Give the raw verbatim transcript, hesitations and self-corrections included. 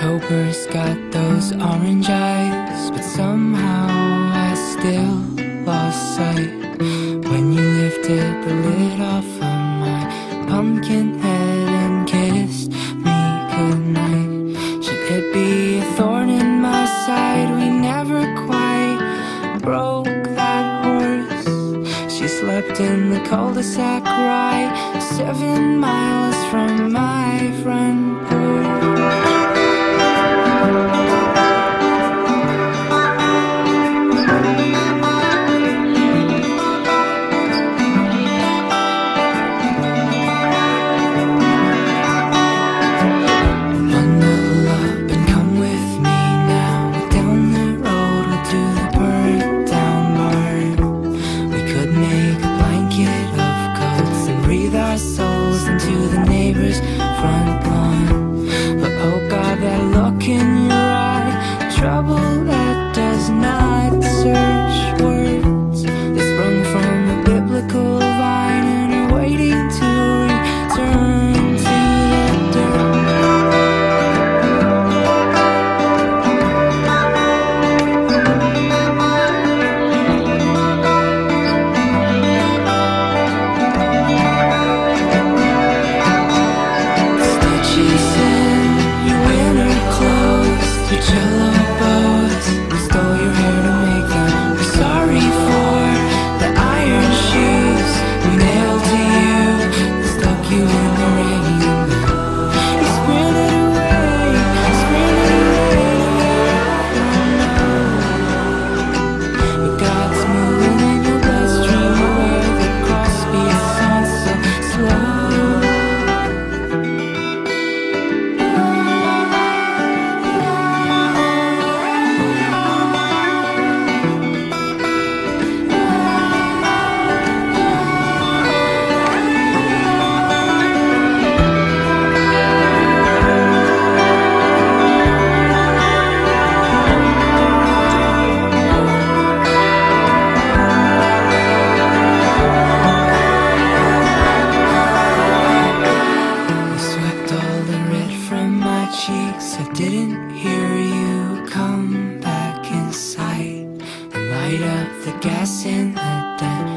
October's got those orange eyes, but somehow I still lost sight when you lifted the lid off of my pumpkin head and kissed me goodnight. Should it be a thorn in my side? We never quite broke that horse. She slept in the cul-de-sac right seven miles from my front porch. Trouble that does not search words. They sprung from a biblical vine and are waiting to return to the dirt. Stitches in your winter clothes, your jello bows. We stole your hair to make them. We're sorry for the iron shoes we nailed to you, that stuck you in the rain. You sprinted away, sprinted away to where but God's moving in your bloodstream, where the cross beats on so slow. I didn't hear you come back inside and light up the gas in the den.